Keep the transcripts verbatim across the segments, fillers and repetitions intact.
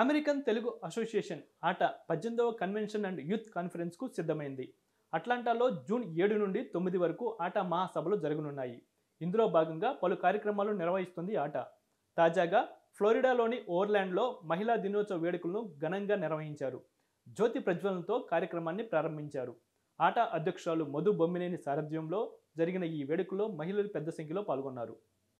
American Telugu association ఆట పద్దెనిమిదవ convention and youth conference కు సిద్ధమైంది. అట్లాంటాలో జూన్ ఏడు నుండి తొమ్మిది వరకు ఆట మహాసభలు జరగనున్నాయి. ఇందులో భాగంగా పలు కార్యక్రమాలు నిర్వహిస్తుంది ఆట. తాజాగా ఫ్లోరిడాలోని ఓర్లాండ్లో మహిళా దినోత్సవ వేడుకలను ఘనంగా నిర్వహించారు. జ్యోతి ప్రజ్వలనతో కార్యక్రమాన్ని ప్రారంభించారు. ఆట అధ్యక్షురాలు మధు బొమ్మినేని సారథ్యంలో జరిగిన ఈ వేడుకల్లో మహిళలు పెద్ద సంఖ్యలో పాల్గొన్నారు.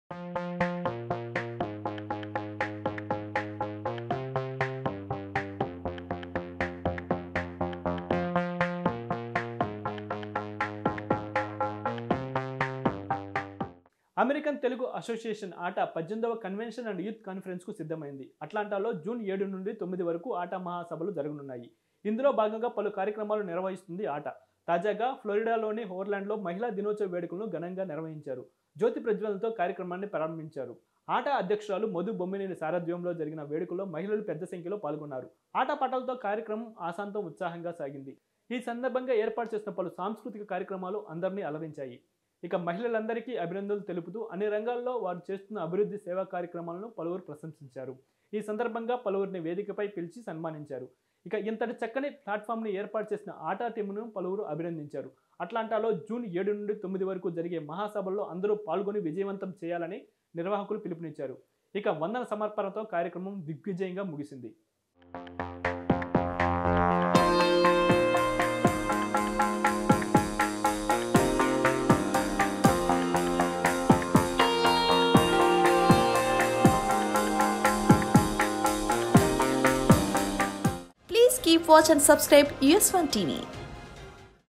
అమెరికన్ తెలుగు అసోసియేషన్ ఆట పద్దెనిమిదవ కన్వెన్షన్ అండ్ యూత్ కాన్ఫరెన్స్ కు సిద్ధమైంది. అట్లాంటాలో జూన్ ఏడు నుండి తొమ్మిది వరకు ఆట మహాసభలు జరగనున్నాయి. ఇందులో భాగంగా పలు కార్యక్రమాలు నిర్వహిస్తుంది ఆట. తాజాగా ఫ్లోరిడాలోని ఓర్లాండ్లో మహిళా దినోత్సవ వేడుకలను ఘనంగా నిర్వహించారు. జ్యోతి ప్రజ్వలనతో కార్యక్రమాన్ని ప్రారంభించారు. ఆట అధ్యక్షురాలు మధు బొమ్మినేని సారథ్యంలో జరిగిన వేడుకల్లో మహిళలు పెద్ద సంఖ్యలో పాల్గొన్నారు. ఆటపాటలతో కార్యక్రమం ఆశాంతం ఉత్సాహంగా సాగింది. ఈ సందర్భంగా ఏర్పాటు చేసిన పలు సాంస్కృతిక కార్యక్రమాలు అందరినీ అలరించాయి. ఇక మహిళలందరికీ అభినందనలు తెలుపుతూ అన్ని రంగాల్లో వారు చేస్తున్న అభివృద్ధి సేవా కార్యక్రమాలను పలువురు ప్రశంసించారు. ఈ సందర్భంగా పలువురిని వేదికపై పిలిచి సన్మానించారు. ఇక ఇంతటి చక్కని ప్లాట్ఫామ్ని ఏర్పాటు చేసిన ఆటా టీమును పలువురు అభినందించారు. అట్లాంటాలో జూన్ ఏడు నుండి తొమ్మిది వరకు జరిగే మహాసభల్లో అందరూ పాల్గొని విజయవంతం చేయాలని నిర్వాహకులు పిలుపునిచ్చారు. ఇక వందన సమర్పణతో కార్యక్రమం దిగ్విజయంగా ముగిసింది. Keep watch and subscribe U S one T V.